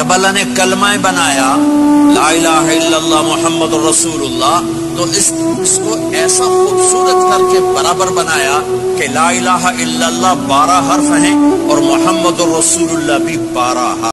अब अल्लाह ने कलमा बनाया ला इलाहा इल्लल्लाह मुहम्मदुर रसूलुल्लाह, तो इसको ऐसा खूबसूरत करके बराबर बनाया कि ला इलाहा इल्लल्लाह 12 हर्फ हैं और मुहम्मदुर रसूलुल्लाह भी 12 हर्फ।